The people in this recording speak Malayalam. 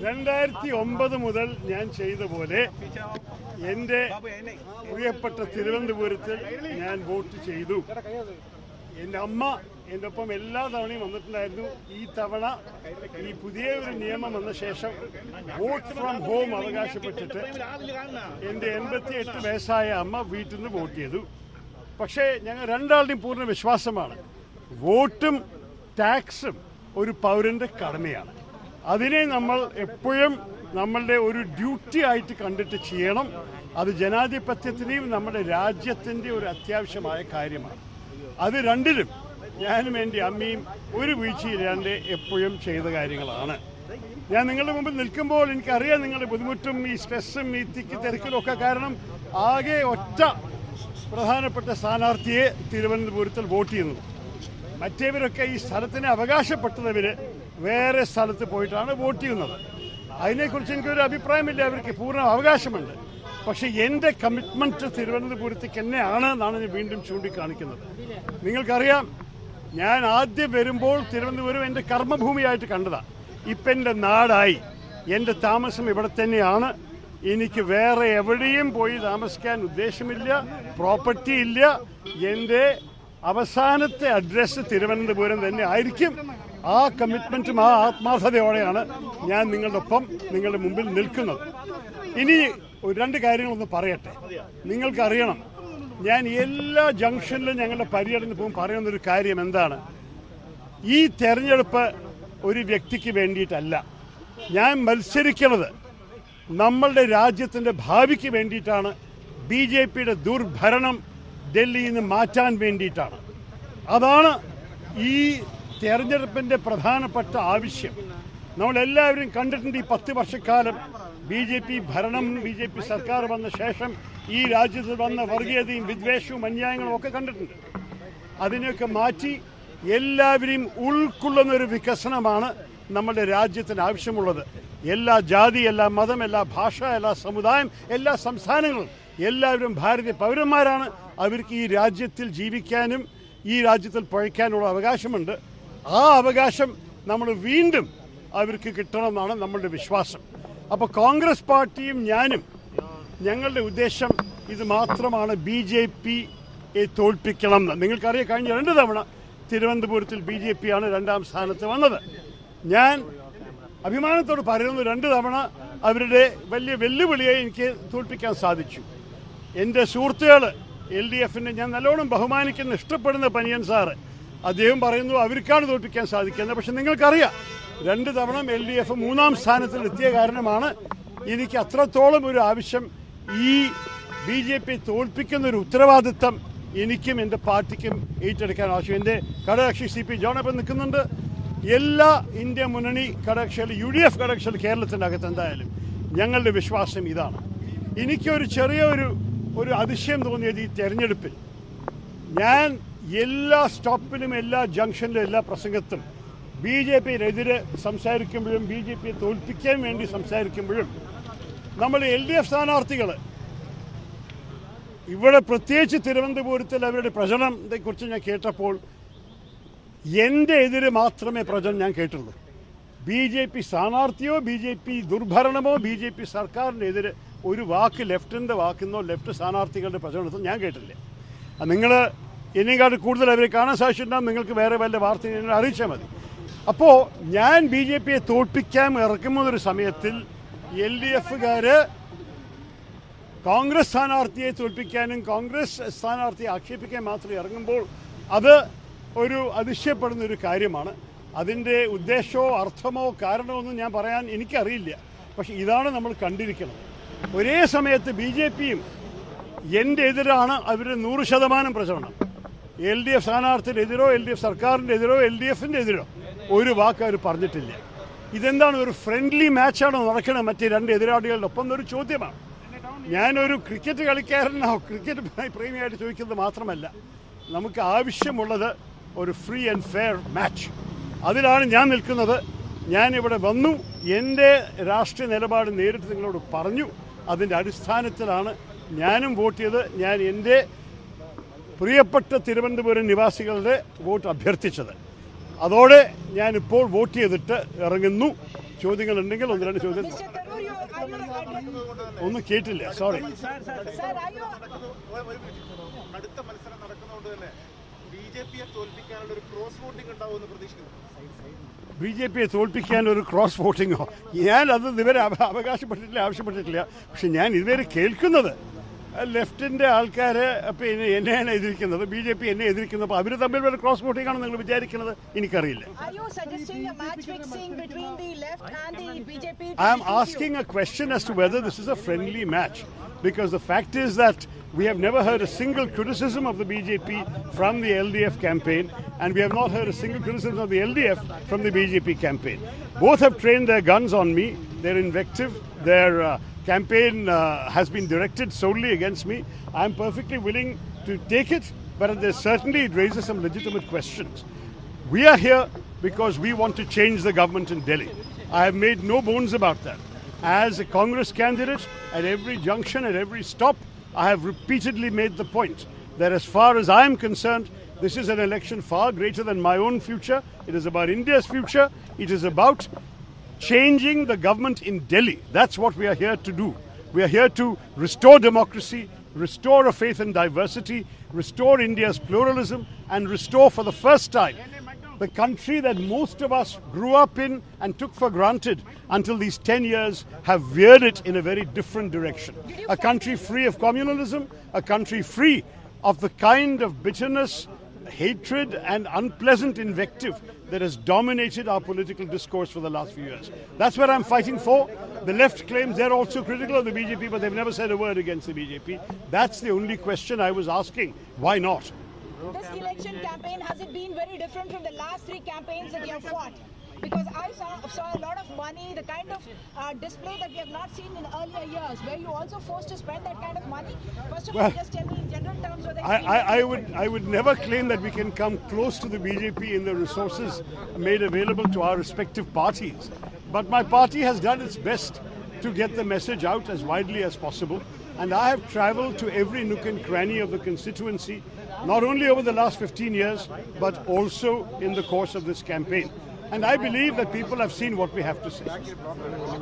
2009 മുതൽ ഞാൻ ചെയ്ത പോലെ എൻ്റെ പ്രിയപ്പെട്ട തിരുവനന്തപുരത്തിൽ ഞാൻ വോട്ട് ചെയ്തു. എൻ്റെ അമ്മ എൻ്റെ ഒപ്പം എല്ലാ തവണയും വന്നിട്ടുണ്ടായിരുന്നു. ഈ തവണ ഈ പുതിയ ഒരു നിയമം വന്ന ശേഷം വോട്ട് ഫ്രം ഹോം അവകാശപ്പെട്ടിട്ട് എൻ്റെ 88 വയസ്സായ അമ്മ വീട്ടിൽ നിന്ന് വോട്ട് ചെയ്തു. പക്ഷേ ഞങ്ങൾ രണ്ടാളുടെയും പൂർണ്ണ വിശ്വാസമാണ്, വോട്ടും ടാക്സും ഒരു പൗരൻ്റെ കടമയാണ്. അതിനെ നമ്മൾ എപ്പോഴും നമ്മളുടെ ഒരു ഡ്യൂട്ടി ആയിട്ട് കണ്ടിട്ട് ചെയ്യണം. അത് ജനാധിപത്യത്തിൻ്റെയും നമ്മുടെ രാജ്യത്തിൻ്റെ ഒരു അത്യാവശ്യമായ കാര്യമാണ്. അത് രണ്ടിലും ഞാനും എൻ്റെ അമ്മയും ഒരു വീഴ്ചയില്ലാണ്ട് എപ്പോഴും ചെയ്ത കാര്യങ്ങളാണ്. ഞാൻ നിങ്ങളുടെ മുമ്പിൽ നിൽക്കുമ്പോൾ എനിക്കറിയാം നിങ്ങളുടെ ബുദ്ധിമുട്ടും ഈ സ്ട്രെസ്സും ഈ തിരക്കിലും ഒക്കെ കാരണം ആകെ ഒറ്റ പ്രധാനപ്പെട്ട സ്ഥാനാർത്ഥിയെ തിരുവനന്തപുരത്തിൽ വോട്ട് ചെയ്യുന്നു. മറ്റേവരൊക്കെ ഈ സ്ഥലത്തിന് അവകാശപ്പെട്ടവർ വേറെ സ്ഥലത്ത് പോയിട്ടാണ് വോട്ട് ചെയ്യുന്നത്. അതിനെക്കുറിച്ച് എനിക്കൊരു അഭിപ്രായമില്ല, അവർക്ക് പൂർണ്ണ അവകാശമുണ്ട്. പക്ഷേ എൻ്റെ കമ്മിറ്റ്മെൻറ്റ് തിരുവനന്തപുരത്തേക്ക് തന്നെയാണ് എന്നാണ് ഞാൻ വീണ്ടും ചൂണ്ടിക്കാണിക്കുന്നത്. നിങ്ങൾക്കറിയാം, ഞാൻ ആദ്യം വരുമ്പോൾ തിരുവനന്തപുരം എൻ്റെ കർമ്മഭൂമിയായിട്ട് കണ്ടതാണ്. ഇപ്പം എൻ്റെ നാടായി. എൻ്റെ താമസം ഇവിടെ തന്നെയാണ്. എനിക്ക് വേറെ എവിടെയും പോയി താമസിക്കാൻ ഉദ്ദേശമില്ല, പ്രോപ്പർട്ടി ഇല്ല. എൻ്റെ അവസാനത്തെ അഡ്രസ്സ് തിരുവനന്തപുരം തന്നെ ആയിരിക്കും. ആ കമ്മിറ്റ്മെൻറ്റും ആ ആത്മാർത്ഥതയോടെയാണ് ഞാൻ നിങ്ങളുടെ ഒപ്പം നിങ്ങളുടെ മുമ്പിൽ നിൽക്കുന്നത്. ഇനി രണ്ട് കാര്യങ്ങളൊന്ന് പറയട്ടെ. നിങ്ങൾക്കറിയണം, ഞാൻ എല്ലാ ജംഗ്ഷനിലും ഞങ്ങളുടെ പര്യടനത്തിന് പോകും പറയുന്നൊരു കാര്യം എന്താണ്, ഈ തെരഞ്ഞെടുപ്പ് ഒരു വ്യക്തിക്ക് വേണ്ടിയിട്ടല്ല. ഞാൻ മത്സരിക്കുന്നത് നമ്മളുടെ രാജ്യത്തിൻ്റെ ഭാവിക്ക് വേണ്ടിയിട്ടാണ്. BJPയുടെ ദുർഭരണം ഡൽഹിയിൽ നിന്ന് മാറ്റാൻ വേണ്ടിയിട്ടാണ്. അതാണ് ഈ തെരഞ്ഞെടുപ്പിൻ്റെ പ്രധാനപ്പെട്ട ആവശ്യം. നമ്മളെല്ലാവരും കണ്ടിട്ടുണ്ട് ഈ 10 വർഷക്കാലം BJP ഭരണം, BJP സർക്കാർ വന്ന ശേഷം ഈ രാജ്യത്ത് വന്ന വർഗീയതയും വിദ്വേഷവും അന്യായങ്ങളും ഒക്കെ കണ്ടിട്ടുണ്ട്. അതിനെയൊക്കെ മാറ്റി എല്ലാവരെയും ഉൾക്കൊള്ളുന്നൊരു വികസനമാണ് നമ്മുടെ രാജ്യത്തിന് ആവശ്യമുള്ളത്. എല്ലാ ജാതി, എല്ലാ മതം, എല്ലാ ഭാഷ, എല്ലാ സമുദായം, എല്ലാ സംസ്ഥാനങ്ങളും എല്ലാവരും ഭാരതീയ പൗരന്മാരാണ്. അവർക്ക് ഈ രാജ്യത്തിൽ ജീവിക്കാനും ഈ രാജ്യത്തിൽ പഴയ്ക്കാനുള്ള അവകാശമുണ്ട്. ആ അവകാശം നമ്മൾ വീണ്ടും അവർക്ക് കിട്ടണമെന്നാണ് നമ്മളുടെ വിശ്വാസം. അപ്പോൾ കോൺഗ്രസ് പാർട്ടിയും ഞാനും ഞങ്ങളുടെ ഉദ്ദേശം ഇത് മാത്രമാണ്, BJPയെ തോൽപ്പിക്കണം എന്ന്. നിങ്ങൾക്കറിയാം, കഴിഞ്ഞ 2 തവണ തിരുവനന്തപുരത്തിൽ BJPയാണ് 2ാം സ്ഥാനത്ത് വന്നത്. ഞാൻ അഭിമാനത്തോട് പറയുന്നു, 2 തവണ അവരുടെ വലിയ വെല്ലുവിളിയെ എനിക്ക് തോൽപ്പിക്കാൻ സാധിച്ചു. എൻ്റെ സുഹൃത്തുക്കൾ LDFിനെ ഞാൻ നല്ലോണം ബഹുമാനിക്കുന്ന, ഇഷ്ടപ്പെടുന്ന പനിയൻ സാറ്, അദ്ദേഹം പറയുന്നു അവർക്കാണ് തോൽപ്പിക്കാൻ സാധിക്കുന്നത്. പക്ഷെ നിങ്ങൾക്കറിയാം, 2 തവണ LDF 3ാം സ്ഥാനത്തിൽ എത്തിയ കാരണമാണ് എനിക്ക് അത്രത്തോളം ഒരു ആവശ്യം. ഈ BJP തോൽപ്പിക്കുന്ന ഒരു ഉത്തരവാദിത്തം എനിക്കും എൻ്റെ പാർട്ടിക്കും ഏറ്റെടുക്കാൻ ആവശ്യം. എൻ്റെ ഘടകകക്ഷി CP ജോണപ്പൻ നിൽക്കുന്നുണ്ട്. എല്ലാ ഇന്ത്യ മുന്നണി ഘടകകക്ഷികൾ, UDF ഘടകകക്ഷികൾ കേരളത്തിൻ്റെ അകത്ത് എന്തായാലും ഞങ്ങളുടെ വിശ്വാസം ഇതാണ്. എനിക്കൊരു ചെറിയൊരു അതിശയം തോന്നിയത് ഈ തെരഞ്ഞെടുപ്പിൽ, ഞാൻ എല്ലാ സ്റ്റോപ്പിലും, എല്ലാ ജംഗ്ഷനിലും, എല്ലാ പ്രസംഗത്തും BJPയെതിരെ സംസാരിക്കുമ്പോഴും BJPയെ തോൽപ്പിക്കാൻ വേണ്ടി സംസാരിക്കുമ്പോഴും നമ്മൾ LDF സ്ഥാനാർത്ഥികൾ ഇവിടെ പ്രത്യേകിച്ച് തിരുവനന്തപുരത്തിൽ അവരുടെ പ്രചരണത്തെക്കുറിച്ച് ഞാൻ കേട്ടപ്പോൾ എൻ്റെ എതിരെ മാത്രമേ പ്രചരണം ഞാൻ കേട്ടുള്ളൂ. BJP സ്ഥാനാർത്ഥിയോ BJP ദുർഭരണമോ BJP സർക്കാരിൻ്റെ എതിരെ ഒരു വാക്ക്, ലെഫ്റ്റിൻ്റെ വാക്കെന്നോ ലെഫ്റ്റ് സ്ഥാനാർത്ഥികളുടെ പ്രചരണത്തിൽ ഞാൻ കേട്ടില്ല. നിങ്ങൾ എന്നെക്കാട്ട് കൂടുതൽ അവരെ കാണാൻ സാധിച്ചിട്ടുണ്ടാകും. നിങ്ങൾക്ക് വേറെ വല്ല വാർത്ത അറിയിച്ചാൽ മതി. അപ്പോൾ ഞാൻ BJPയെ തോൽപ്പിക്കാൻ ഇറക്കുന്നൊരു സമയത്തിൽ LDFകാർ കോൺഗ്രസ് സ്ഥാനാർത്ഥിയെ തോൽപ്പിക്കാനും കോൺഗ്രസ് സ്ഥാനാർത്ഥിയെ ആക്ഷേപിക്കാൻ മാത്രം ഇറങ്ങുമ്പോൾ അത് ഒരു അതിശയപ്പെടുന്നൊരു കാര്യമാണ്. അതിൻ്റെ ഉദ്ദേശമോ അർത്ഥമോ കാരണമോ ഒന്നും ഞാൻ പറയാൻ എനിക്കറിയില്ല. പക്ഷേ ഇതാണ് നമ്മൾ കണ്ടിരിക്കുന്നത്. ഒരേ സമയത്ത് BJPയും എൻ്റെ എതിരാണ് അവരുടെ 100% പ്രചരണം. LDF സ്ഥാനാർത്ഥിയുടെ LDF സർക്കാരിൻ്റെ എതിരോ LDFിൻ്റെ എതിരോ ഒരു വാക്ക് അവർ പറഞ്ഞിട്ടില്ല. ഇതെന്താണ്, ഒരു ഫ്രണ്ട്ലി മാച്ചാണോ നടക്കുന്നത് മറ്റേ 2 എതിരാളികളുടെ ഒപ്പം എന്നൊരു ചോദ്യമാണ്. ഞാനൊരു ക്രിക്കറ്റ് കളിക്കാരനോ ക്രിക്കറ്റ് പ്രേമിയായിട്ട് ചോദിക്കുന്നത് മാത്രമല്ല, നമുക്ക് ആവശ്യമുള്ളത് ഒരു ഫ്രീ ആൻഡ് ഫെയർ മാച്ച്. അതിലാണ് ഞാൻ നിൽക്കുന്നത്. ഞാനിവിടെ വന്നു, എൻ്റെ രാഷ്ട്രീയ നിലപാട് നേരിട്ട് നിങ്ങളോട് പറഞ്ഞു. അതിൻ്റെ അടിസ്ഥാനത്തിലാണ് ഞാനും വോട്ട് ചെയ്ത് ഞാൻ എൻ്റെ പ്രിയപ്പെട്ട തിരുവനന്തപുരം നിവാസികളുടെ വോട്ട് അഭ്യർത്ഥിച്ചത്. അതോടെ ഞാനിപ്പോൾ വോട്ട് ചെയ്തിട്ട് ഇറങ്ങുന്നു. ചോദ്യങ്ങൾ ഉണ്ടെങ്കിൽ ഒന്ന് രണ്ട് ചോദ്യം Mr. Tharoor, ഒന്നും കേട്ടില്ല, സോറി. അടുത്ത മത്സരം നടക്കുന്നതുകൊണ്ട് തന്നെ ബിജെപിയെ തോൽപ്പിക്കാനുള്ള ഒരു ക്രോസ് വോട്ടിംഗ് ഉണ്ടാവുമെന്ന് പ്രതീക്ഷിക്കുന്നു. ബിജെപിയെ തോൽപ്പിക്കാൻ ഒരു ക്രോസ് വോട്ടിങ്ങോ? ഞാൻ അത് ഇതുവരെ അവകാശപ്പെട്ടിട്ടില്ല, ആവശ്യപ്പെട്ടിട്ടില്ല. പക്ഷെ ഞാൻ ഇതുവരെ കേൾക്കുന്നത് ലെഫ്റ്റിൻ്റെ ആൾക്കാർ പിന്നെ എന്നെയാണ് എതിർക്കുന്നത്, BJP എന്നെ എതിർക്കുന്നത്. അപ്പോൾ അവർ തമ്മിൽ ഒരു ക്രോസ് വോട്ടിംഗ് ആണെന്ന് നിങ്ങൾ വിചാരിക്കുന്നത് എനിക്കറിയില്ല. I am asking a question as to whether this is a friendly match, because the fact is that we have never heard a single criticism of the BJP from the LDF campaign, and we have not heard a single criticism of the LDF from the BJP campaign. Both have trained their guns on me, their invective, their campaign has been directed solely against me. I am perfectly willing to take it, but certainly it raises some legitimate questions. We are here because we want to change the government in Delhi. I have made no bones about that. As a Congress candidate, at every junction, at every stop, I have repeatedly made the point that as far as I am concerned, this is an election far greater than my own future. It is about India's future. It is about changing the government in Delhi. That's what we are here to do. We are here to restore democracy, restore a faith in diversity, restore India's pluralism, and restore for the first time the country that most of us grew up in and took for granted until these 10 years have veered it in a very different direction. A country free of communalism, a country free of the kind of bitterness, hatred and unpleasant invective that has dominated our political discourse for the last few years. That's what I'm fighting for. The left claims they're also critical of the BJP, but they've never said a word against the BJP. That's the only question I was asking. Why not? This election campaign, has it been very different from the last 3 campaigns that you have fought? Because I saw a lot of money, the kind of display that we have not seen in earlier years. Were you also forced to spend that kind of money? First of all, just tell me in general terms whether I would never claim that we can come close to the BJP in the resources made available to our respective parties. But my party has done its best to get the message out as widely as possible. And I have traveled to every nook and cranny of the constituency, not only over the last 15 years, but also in the course of this campaign. And I believe that people have seen what we have to say.